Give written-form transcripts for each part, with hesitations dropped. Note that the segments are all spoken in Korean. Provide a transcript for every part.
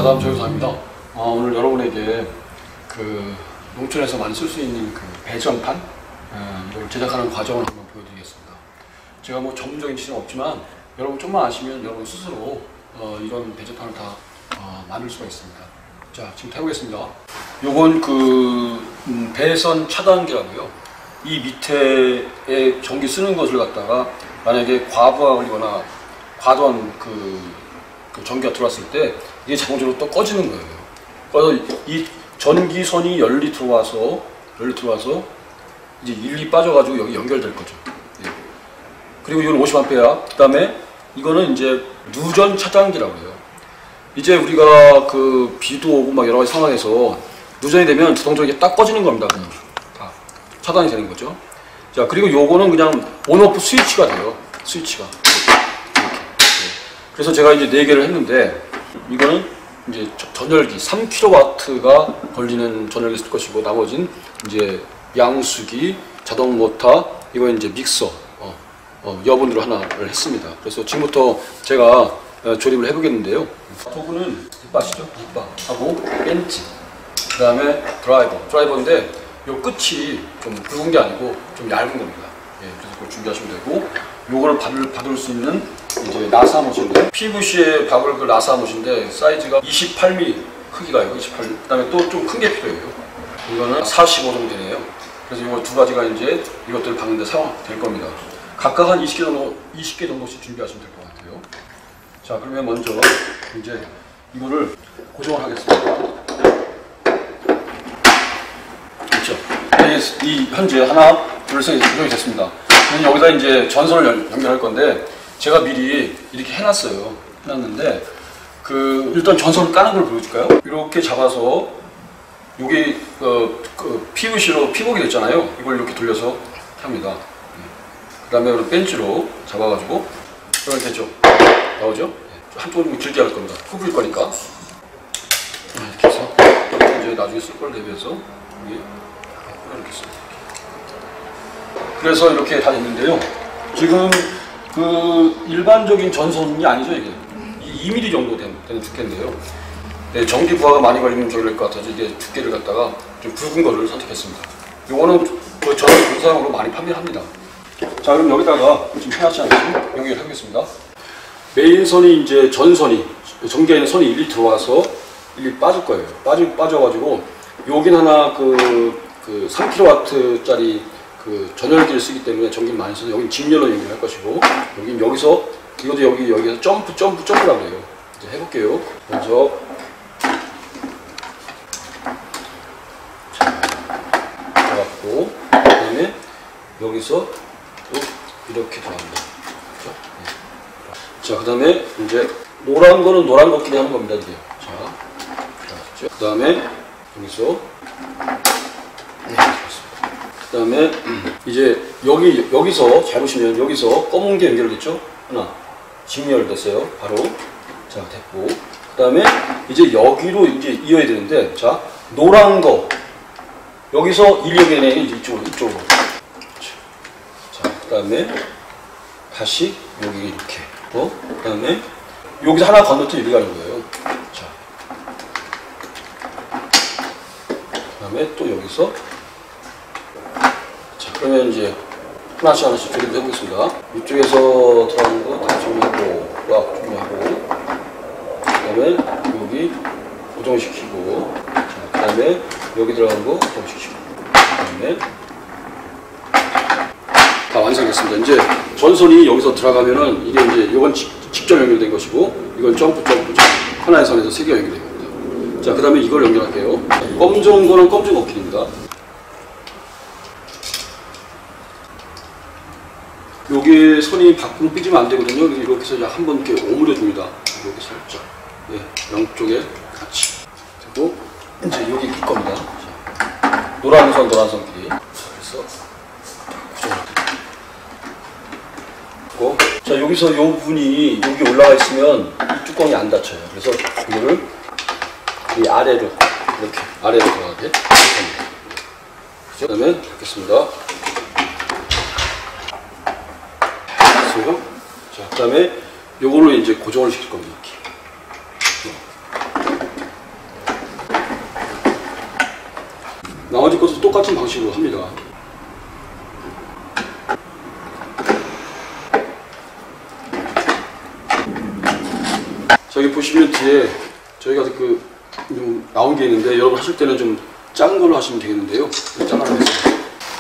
자담 조영상입니다. 오늘 여러분에게 그 농촌에서 많이 쓸 수 있는 그 배전판 이걸 제작하는 과정을 한번 보여드리겠습니다. 제가 뭐 전문적인 지식은 없지만 여러분 좀만 아시면 여러분 스스로 이런 배전판을 다 만들 수가 있습니다. 자, 지금 해보겠습니다. 요건 그 배선 차단기라고요. 이 밑에에 전기 쓰는 것을 갖다가 만약에 과부하 걸리거나 과도한 그 전기가 들어왔을 때 이게 자동적으로 또 꺼지는 거예요. 그래서 이 전기선이 열리 들어와서 이제 일리 빠져가지고 여기 연결될 거죠. 예. 그리고 이건 50A. 그 다음에 이거는 이제 누전 차단기라고 해요. 이제 우리가 그 비도 오고 막 여러 가지 상황에서 누전이 되면 자동적으로 딱 꺼지는 겁니다. 다 차단이 되는 거죠. 자, 그리고 요거는 그냥 온오프 스위치가 돼요. 스위치가. 이렇게. 그래서 제가 이제 4개를 했는데, 이거는 이제 전열기 3kW가 걸리는 전열기 쓸 것이고, 나머지는 이제 양수기, 자동 모터, 이거 이제 믹서, 여분으로 하나를 했습니다. 그래서 지금부터 제가 조립을 해보겠는데요. 도구는 뒷밭이죠. 뒷밭하고 벤치, 그 다음에 드라이버인데 요 끝이 좀 굵은 게 아니고 좀 얇은 겁니다. 예, 그래서 그걸 준비하시면 되고, 요거를 받을 수 있는 이제 나사 못인데, PVC의 박을 그 나사 못인데 사이즈가 28mm 크기가 28mm. 그 다음에 또 좀 큰 게 필요해요. 이거는 45 정도 되네요. 그래서 이거 두 가지가 이제 이것들을 박는데 사용될 겁니다. 각각 한 20개 정도씩 준비하시면 될 것 같아요. 자, 그러면 먼저 이제 이거를 고정을 하겠습니다. 그렇죠. 이 현재 하나, 둘, 셋 고정이 됐습니다. 여기다 이제 전선을 연결할 건데, 제가 미리 이렇게 해놨는데, 일단 전선을 까는 걸 보여줄까요? 이렇게 잡아서, 여기, PVC로 피복이 됐잖아요. 이걸 이렇게 돌려서 합니다. 그 다음에 벤치로 잡아가지고, 그러면 되죠. 나오죠? 한쪽은 좀 길게 할 겁니다. 굽을 거니까. 이렇게 해서, 이제 나중에 쓸 걸 대비해서, 여기, 이렇게 씁니다. 그래서 이렇게 다 됐는데요. 지금 그 일반적인 전선이 아니죠, 이게. 2mm 정도 되는 두께인데요. 네, 전기 부하가 많이 걸리면 저기 될 것 같아서 이게 두께를 갖다가 좀 굵은 거를 선택했습니다. 요거는 전원 공사용으로 많이 판매합니다. 자, 그럼 여기다가 지금 해놨지 않죠? 연결해보겠습니다. 메인선이 이제 전기에 있는 선이 일리 들어와서 일리 빠질 거예요. 빠져가지고 여긴 하나 그 3kW짜리 그 전열기를 쓰기 때문에 전기를 많이 써서 여긴 직렬로 연결할 것이고, 여긴 여기서 이것도 여기서 점프라고 해요. 이제 해볼게요. 먼저 잡았고, 그다음에 여기서 이렇게 들어갑니다. 그렇죠? 네. 자, 그다음에 이제 노란 거는 노란 것끼리 하는 겁니다. 이게. 자, 그다음에 여기서 그 다음에 이제 여기서 잘 보시면 여기서 검은 게 연결됐죠? 하나 직렬됐어요. 바로. 자, 됐고, 그 다음에 이제 여기로 이제 이어야 되는데, 자, 노란 거 여기서 일력이네. 이제 이쪽으로. 자, 그 다음에 다시 여기 이렇게. 그 다음에 여기서 하나 건너뛰어 이리 가는 거예요. 자, 그 다음에 또 여기서. 그러면 이제 하나씩 조립을 해보겠습니다. 이쪽에서 들어가는 거 다 정리하고, 준비하고, 그 다음에 여기 고정시키고, 그 다음에 여기 들어가는 거 고정시키고, 그 다음에 다 완성됐습니다. 이제 전선이 여기서 들어가면은 이게 이제 이건 직접 연결된 것이고, 이건 점프 하나의 선에서 3개가 연결된 겁니다. 자, 그 다음에 이걸 연결할게요. 검정 거는 검정 어킬입니다. 여기 선이 밖으로 삐지면 안 되거든요. 이렇게 해서 한번 이렇게 오므려 줍니다. 이렇게 살짝. 예, 양쪽에 같이. 그리고 이제 여기 낄 겁니다. 자, 노란 선끼리. 그래서 고정을. 자, 여기서 이 부분이 여기 올라가 있으면 이 뚜껑이 안 닫혀요. 그래서 이거를 이 아래로 이렇게 아래로 들어가게. 그 다음에 닫겠습니다. 자, 그 다음에 요걸로 이제 고정을 시킬 겁니다. 이렇게. 나머지 것도 똑같은 방식으로 합니다. 저기 보시면 뒤에 저희가 좀 나온 게 있는데, 여러분 하실 때는 좀 작은 걸로 하시면 되겠는데요. 잘라내겠습니다.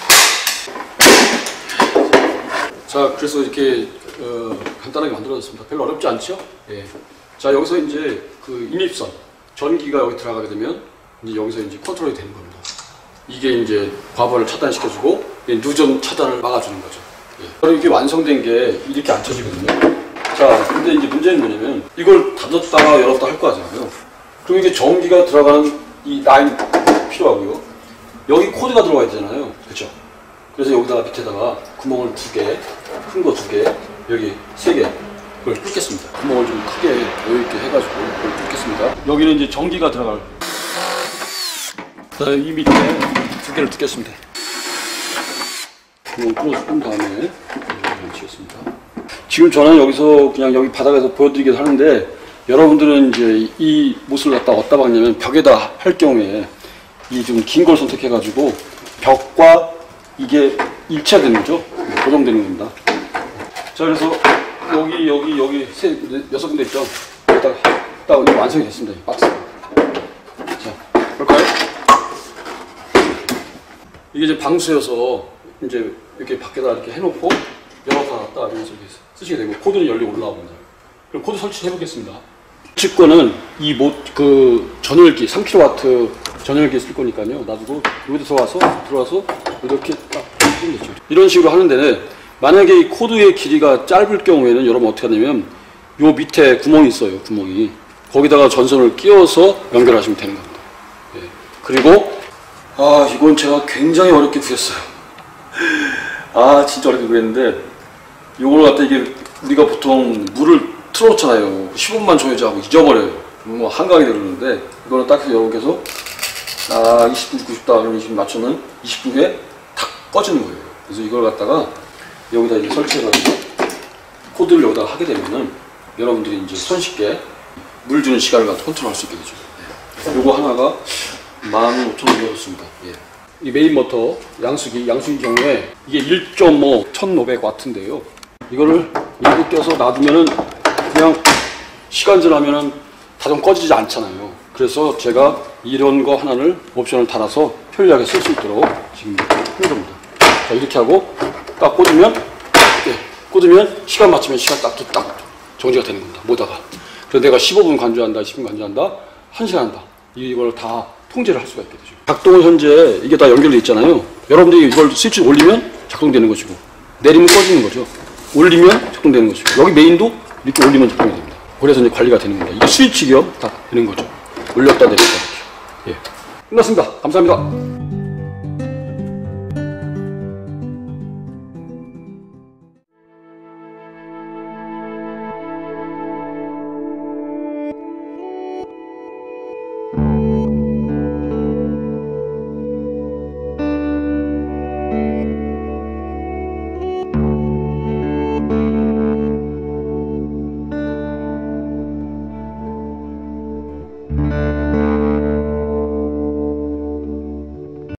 자, 그래서 이렇게 간단하게 만들어졌습니다. 별로 어렵지 않죠? 예. 자, 여기서 이제 그 인입선, 전기가 여기 들어가게 되면 이제 여기서 이제 컨트롤이 되는 겁니다. 이게 이제 과부하를 차단시켜주고 누전 차단을 막아주는 거죠. 예. 그리고 이게 완성된 게 이렇게 안 쳐지거든요. 자, 근데 이제 문제는 뭐냐면 이걸 닫았다가 열었다 할 거 아니에요. 그리고 이게 전기가 들어가는 이 라인 필요하고요. 여기 코드가 들어가야 되잖아요. 그렇죠? 그래서 여기다가 밑에다가 구멍을 2개, 큰 거 2개, 여기 3개 그걸 뚫겠습니다. 구멍을 좀 크게 여유있게 해가지고 그걸 뚫겠습니다. 여기는 이제 전기가 들어갈. 자, 이 밑에 2개를 뚫겠습니다. 구멍을 뚫은 다음에 치겠습니다. 지금 저는 여기서 그냥 여기 바닥에서 보여드리기도 하는데, 여러분들은 이제 이 못을 갖다 어디다 박냐면 벽에다 할 경우에 이 좀 긴 걸 선택해가지고 벽과 이게 일치되는 거죠. 고정되는 겁니다. 자, 그래서 여기 6군데 있죠. 여기다가 딱 완성이 됐습니다. 이 박스. 자, 볼까요? 이게 이제 방수여서 이제 이렇게 밖에다 이렇게 해놓고 열어서 놨다 하면서 이렇게 쓰시게 되고, 코드는 열리 올라옵니다. 그럼 코드 설치해 보겠습니다. 측권은 이 전열기 3kW 전열기 쓸 거니까요. 놔두고 여기 들어와서 이렇게 딱 끼면 되죠. 이런 식으로 하는데, 만약에 이 코드의 길이가 짧을 경우에는 여러분 어떻게 하냐면 요 밑에 구멍이 있어요. 구멍이. 거기다가 전선을 끼워서 연결하시면 되는 겁니다. 예. 그리고 이건 제가 굉장히 어렵게 구했어요. 진짜 어렵게 구했는데, 요걸 갖다 이게 우리가 보통 물을 틀어놓잖아요. 15분만 줘야지 하고 잊어버려요. 뭐 한강이 되는데, 이거는 딱 해서 여러분께서 20분 죽고 싶다 그러면 20분 맞추면 20분 후에 탁 꺼지는 거예요. 그래서 이걸 갖다가 여기다 이제 설치해가지고 코드를 여기다가 하게 되면은 여러분들이 이제 손쉽게 물 주는 시간을 갖다 컨트롤할 수 있게 되죠. 예. 요거 하나가 15,000원이었습니다. 예. 이 메인 모터 양수기 경우에 이게 1.5 1500W인데요. 이거를 일부 껴서 놔두면은 그냥 시간질 하면은 자동 꺼지지 않잖아요. 그래서 제가 이런 거 하나를 옵션을 달아서 편리하게 쓸 수 있도록 지금 한 겁니다. 자, 이렇게 하고 딱 꽂으면 시간 맞추면 시간 딱 정지가 되는 겁니다. 모다가. 그래서 내가 15분 간주한다, 20분 간주한다, 1시간 한다. 이걸 다 통제를 할 수가 있게 되죠. 작동은 현재 이게 다 연결되어 있잖아요. 여러분들이 이걸 스위치를 올리면 작동되는 것이고, 내리면 꺼지는 거죠. 올리면 작동되는 것이고, 여기 메인도 이렇게 올리면 작동이 됩니다. 그래서 이제 관리가 되는 겁니다. 이게 스위치 겸 다 되는 거죠. 올렸다 내렸다 이렇게. 예. 끝났습니다. 감사합니다.